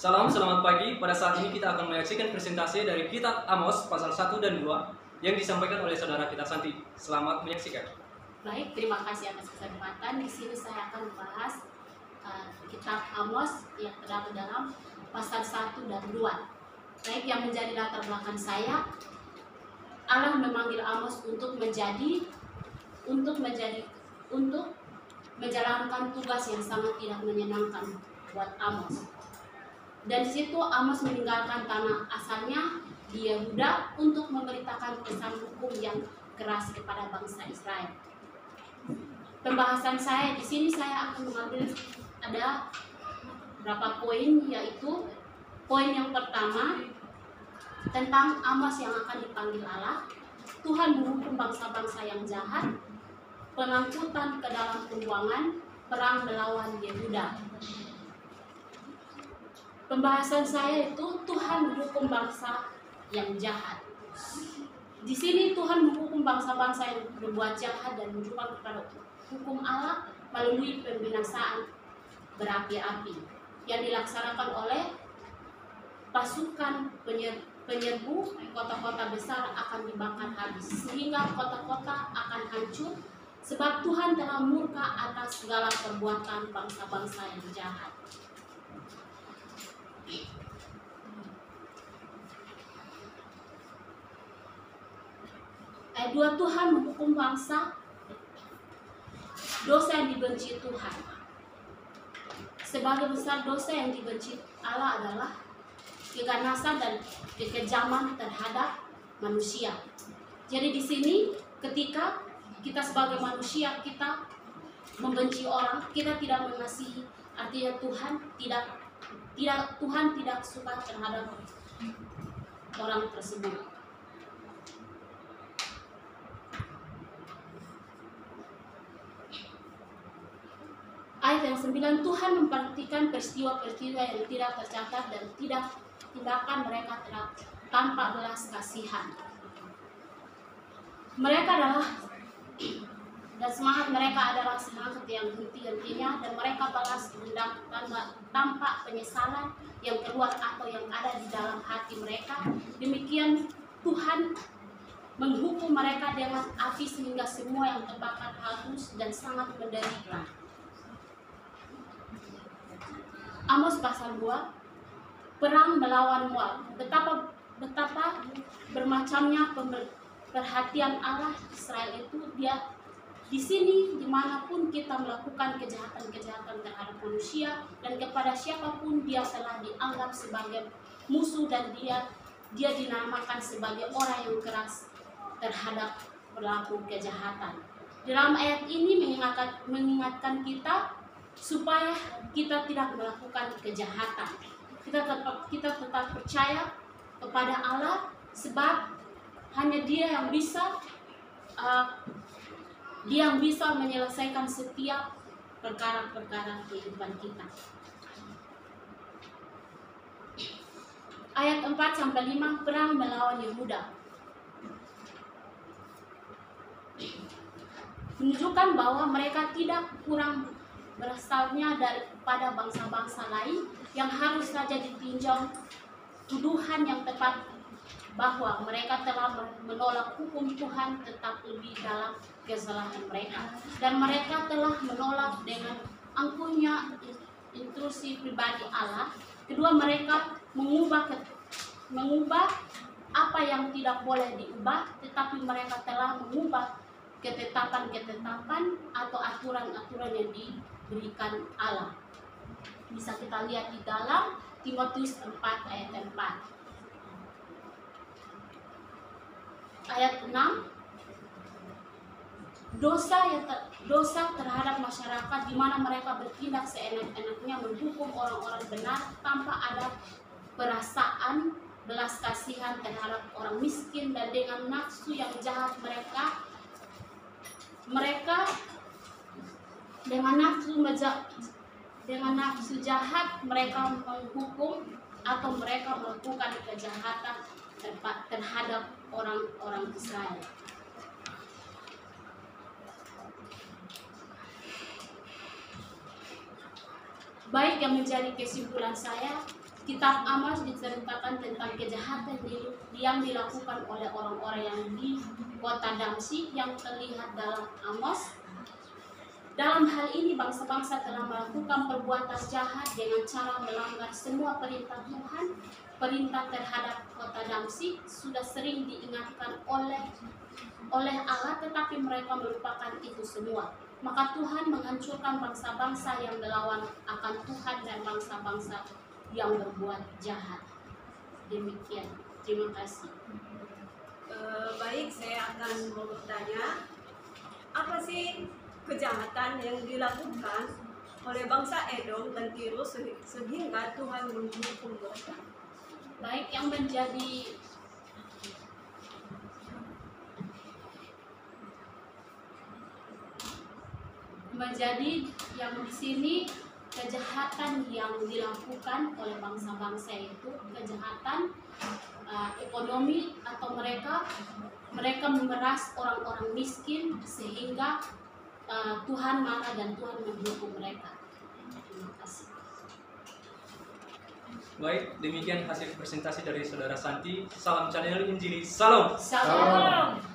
Salam, selamat pagi. Pada saat ini kita akan menyaksikan presentasi dari kitab Amos pasal 1 dan 2 yang disampaikan oleh saudara kita Santi. Selamat menyaksikan. Baik, terima kasih atas kesempatan. Di sini saya akan membahas kitab Amos yang terdapat dalam pasal 1 dan 2. Baik, yang menjadi latar belakang saya, Allah memanggil Amos untuk menjalankan tugas yang sangat tidak menyenangkan buat Amos. Dan di situ Amos meninggalkan tanah asalnya di Yehuda untuk memberitakan pesan hukum yang keras kepada bangsa Israel. Pembahasan saya di sini saya akan mengambil ada beberapa poin, yaitu poin yang pertama tentang Amos yang akan dipanggil Allah, Tuhan menghukum bangsa-bangsa yang jahat, pengangkutan ke dalam pembuangan, perang melawan Yehuda. Pembahasan saya itu Tuhan menghukum bangsa yang jahat. Di sini Tuhan menghukum bangsa-bangsa yang berbuat jahat dan menunjukkan kepada hukum Allah melalui pembinasaan berapi-api yang dilaksanakan oleh pasukan penyerbu. Kota-kota besar akan dibakar habis sehingga kota-kota akan hancur, sebab Tuhan telah murka atas segala perbuatan bangsa-bangsa yang jahat. Ayat 2, Tuhan menghukum bangsa dosa yang dibenci Tuhan. Sebagai besar dosa yang dibenci Allah adalah keganasan dan kekejaman terhadap manusia. Jadi di sini ketika kita sebagai manusia kita membenci orang, kita tidak mengasihi, artinya Tuhan tidak suka terhadap orang tersebut. Ayat yang 9, Tuhan memperhatikan peristiwa-peristiwa yang tidak tercatat dan tindakan mereka tanpa belas kasihan. Mereka adalah dan semangat mereka adalah semangat yang henti-hentinya, dan mereka balas dendam tanpa penyesalan yang keluar atau yang ada di dalam hati mereka. Demikian Tuhan menghukum mereka dengan api sehingga semua yang terbakar hangus dan sangat menderita. Amos pasal 2, perang melawan Moab. Betapa bermacamnya perhatian Allah Israel itu. Dia di sini dimanapun kita melakukan kejahatan-kejahatan terhadap manusia dan kepada siapapun, dia telah dianggap sebagai musuh dan dia dinamakan sebagai orang yang keras terhadap pelaku kejahatan. Dalam ayat ini mengingatkan kita supaya kita tidak melakukan kejahatan. Kita tetap percaya kepada Allah, sebab hanya Dia yang bisa menyelesaikan setiap perkara-perkara kehidupan kita. Ayat 4-5, perang melawan Yehuda, menunjukkan bahwa mereka tidak kurang berasalnya daripada bangsa-bangsa lain yang harus saja ditinjau tuduhan yang tepat bahwa mereka telah menolak hukum Tuhan tetap lebih dalam kesalahan mereka, dan mereka telah menolak dengan angkuhnya intrusi pribadi Allah. Kedua, mereka mengubah apa yang tidak boleh diubah, tetapi mereka telah mengubah ketetapan-ketetapan atau aturan-aturan yang diberikan Allah. Bisa kita lihat di dalam Timotius 4 ayat 4. Ayat 6, dosa terhadap masyarakat di mana mereka bertindak seenak-enaknya menghukum orang-orang benar tanpa ada perasaan belas kasihan terhadap orang miskin, dan dengan nafsu yang jahat mereka dengan nafsu jahat mereka menghukum atau mereka melakukan kejahatan terhadap orang-orang Israel. Baik, yang menjadi kesimpulan saya, Kitab Amos diceritakan tentang kejahatan yang dilakukan oleh orang-orang yang di kota Damsyik yang terlihat dalam Amos. Dalam hal ini bangsa-bangsa telah melakukan perbuatan jahat dengan cara melanggar semua perintah Tuhan. Perintah terhadap kota Damsyik sudah sering diingatkan oleh Allah, tetapi mereka melupakan itu semua. Maka Tuhan menghancurkan bangsa-bangsa yang melawan akan Tuhan dan bangsa-bangsa yang berbuat jahat. Demikian. Terima kasih. Baik, saya akan mau bertanya, apa sih kejahatan yang dilakukan oleh bangsa Edom dan Tirus sehingga Tuhan menghukum mereka? Baik, yang menjadi yang di sini kejahatan yang dilakukan oleh bangsa-bangsa itu kejahatan ekonomi, atau mereka memeras orang-orang miskin sehingga Tuhan marah dan Tuhan menghukum mereka. Terima kasih. Baik, demikian hasil presentasi dari Saudara Santi. Salam channel Injili. Salam. Salam.